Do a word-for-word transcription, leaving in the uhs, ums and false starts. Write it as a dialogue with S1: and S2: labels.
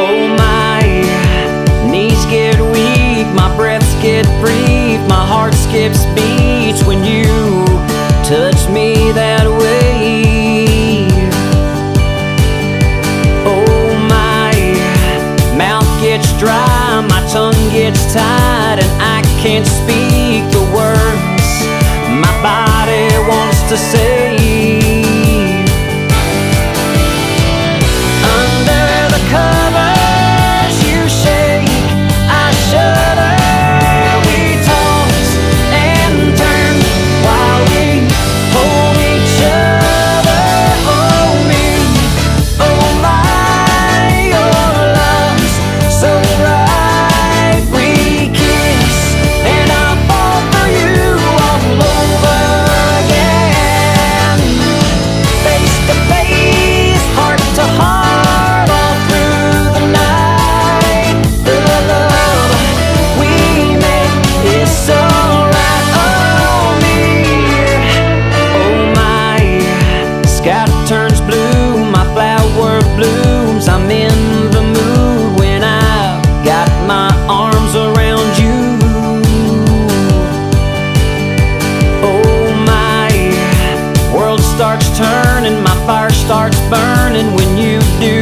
S1: Oh my, knees get weak, my breaths get brief, my heart skips beats when you touch me that way. Oh my, mouth gets dry, my tongue gets tied, and I can't speak the words my body wants to say. Turns blue, my flower blooms. I'm in the mood when I've got my arms around you. Oh my, world starts turning, my fire starts burning when you do